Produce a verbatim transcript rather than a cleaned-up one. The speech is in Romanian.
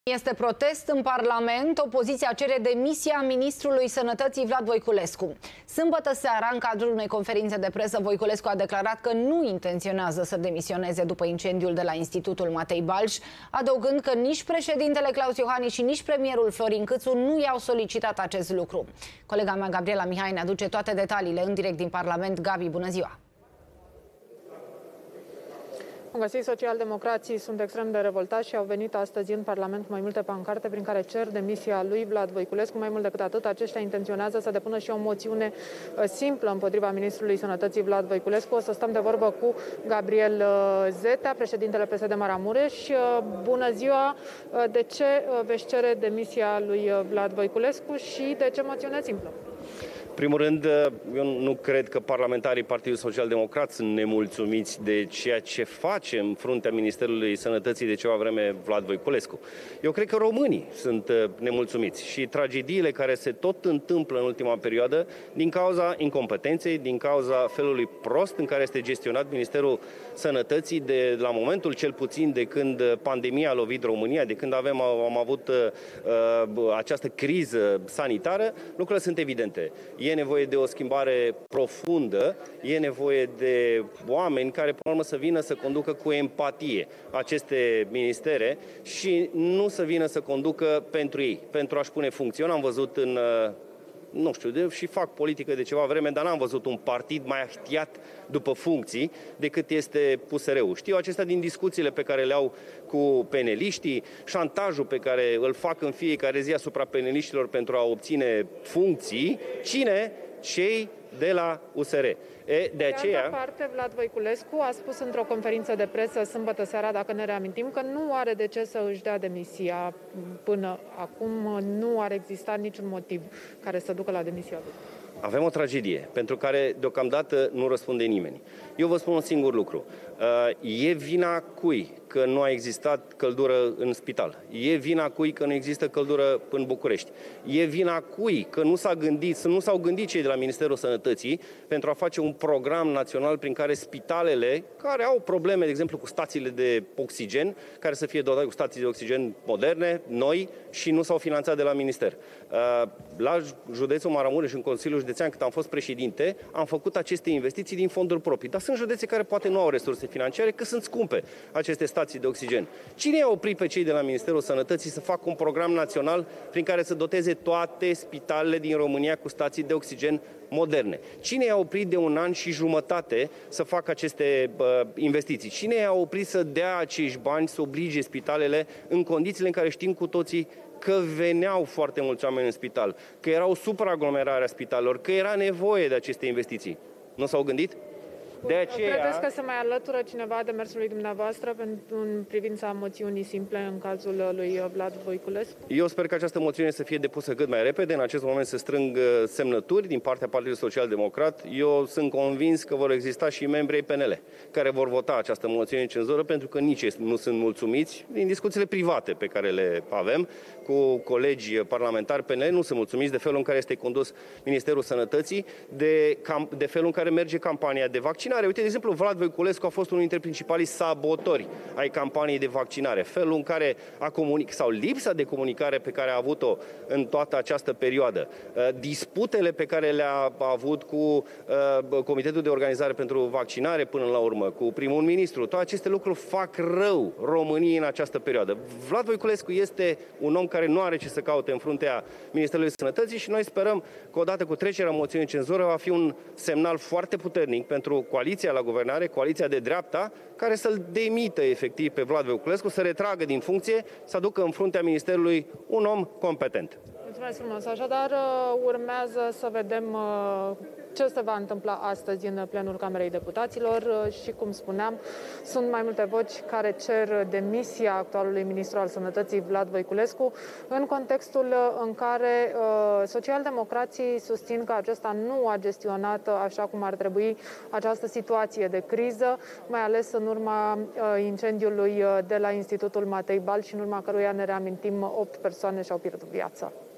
Este protest în Parlament. Opoziția cere demisia ministrului Sănătății Vlad Voiculescu. Sâmbătă seara, în cadrul unei conferințe de presă, Voiculescu a declarat că nu intenționează să demisioneze după incendiul de la Institutul Matei Balș, adăugând că nici președintele Claus Iohannis și nici premierul Florin Câțu nu i-au solicitat acest lucru. Colega mea, Gabriela Mihai, ne aduce toate detaliile în direct din Parlament. Gabi, bună ziua! Bun găsit, socialdemocrații sunt extrem de revoltați și au venit astăzi în Parlament mai multe pancarte prin care cer demisia lui Vlad Voiculescu. Mai mult decât atât, aceștia intenționează să depună și o moțiune simplă împotriva ministrului Sănătății Vlad Voiculescu. O să stăm de vorbă cu Gabriel Zetea, președintele P S D Maramureș. Bună ziua! De ce veți cere demisia lui Vlad Voiculescu și de ce moțiune simplă? În primul rând, eu nu cred că parlamentarii Partidului Social Democrat sunt nemulțumiți de ceea ce face în fruntea Ministerului Sănătății de ceva vreme Vlad Voiculescu. Eu cred că românii sunt nemulțumiți și tragediile care se tot întâmplă în ultima perioadă din cauza incompetenței, din cauza felului prost în care este gestionat Ministerul Sănătății de la momentul cel puțin de când pandemia a lovit România, de când avem, am avut uh, această criză sanitară, lucrurile sunt evidente. E nevoie de o schimbare profundă, e nevoie de oameni care, până la urmă, să vină să conducă cu empatie aceste ministere și nu să vină să conducă pentru ei, pentru a-și pune funcții. Eu n-am văzut în, nu știu, de, și fac politică de ceva vreme, dar n-am văzut un partid mai ahtiat după funcții decât este P S R-ul. Știu acestea din discuțiile pe care le au cu peneliștii, șantajul pe care îl fac în fiecare zi asupra peneliștilor pentru a obține funcții. Cine? Cei de la U S R. E, de, de aceea... altă parte, Vlad Voiculescu a spus într-o conferință de presă sâmbătă seara, dacă ne reamintim, că nu are de ce să își dea demisia până acum. Nu ar exista niciun motiv care să ducă la demisia lui. Avem o tragedie pentru care deocamdată nu răspunde nimeni. Eu vă spun un singur lucru. E vina cui că nu a existat căldură în spital? E vina cui că nu există căldură în București? E vina cui că nu s-a gândit, nu s-au gândit cei de la Ministerul Sănătății pentru a face un program național prin care spitalele care au probleme, de exemplu, cu stațiile de oxigen, care să fie dotate cu stații de oxigen moderne, noi, și nu s-au finanțat de la minister. La județul Maramureș, în Consiliul Județean, cât am fost președinte, am făcut aceste investiții din fonduri proprii. Dar sunt județe care poate nu au resurse financiare, că sunt scumpe aceste stații de oxigen. Cine i-a oprit pe cei de la Ministerul Sănătății să facă un program național prin care să doteze toate spitalele din România cu stații de oxigen moderne? Cine i-a oprit de un an și jumătate să facă aceste uh, investiții? Cine i-a oprit să dea acești bani, să oblige spitalele în condițiile în care știm cu toții că veneau foarte mulți oameni în spital, că era o supraaglomerare a spitalelor, că era nevoie de aceste investiții? Nu s-au gândit? De aceea... Credeți că se mai alătură cineva demersului dumneavoastră în privința moțiunii simple în cazul lui Vlad Voiculescu? Eu sper că această moțiune să fie depusă cât mai repede. În acest moment se strâng semnături din partea Partidului Social Democrat. Eu sunt convins că vor exista și membrii P N L care vor vota această moțiune în cenzură, pentru că nici ei nu sunt mulțumiți din discuțiile private pe care le avem cu colegi parlamentari. P N L nu sunt mulțumiți de felul în care este condus Ministerul Sănătății, de, de felul în care merge campania de vaccinare. Uite, de exemplu, Vlad Voiculescu a fost unul dintre principalii sabotori ai campaniei de vaccinare. Felul în care a comunicat, sau lipsa de comunicare pe care a avut-o în toată această perioadă, disputele pe care le-a avut cu Comitetul de Organizare pentru Vaccinare până la urmă, cu primul ministru, toate aceste lucruri fac rău României în această perioadă. Vlad Voiculescu este un om care nu are ce să caute în fruntea Ministerului Sănătății și noi sperăm că odată cu trecerea moțiunii în cenzură va fi un semnal foarte puternic pentru coaliția la guvernare, coaliția de dreapta, care să-l demită efectiv pe Vlad Voiculescu, să retragă din funcție, să aducă în fruntea Ministerului un om competent. Mulțumesc frumos. Așadar, urmează să vedem ce se va întâmpla astăzi în plenul Camerei Deputaților și, cum spuneam, sunt mai multe voci care cer demisia actualului ministru al Sănătății, Vlad Voiculescu, în contextul în care socialdemocrații susțin că acesta nu a gestionat așa cum ar trebui această situație de criză, mai ales în urma incendiului de la Institutul Matei Balș și în urma căruia, ne reamintim, opt persoane și-au pierdut viața.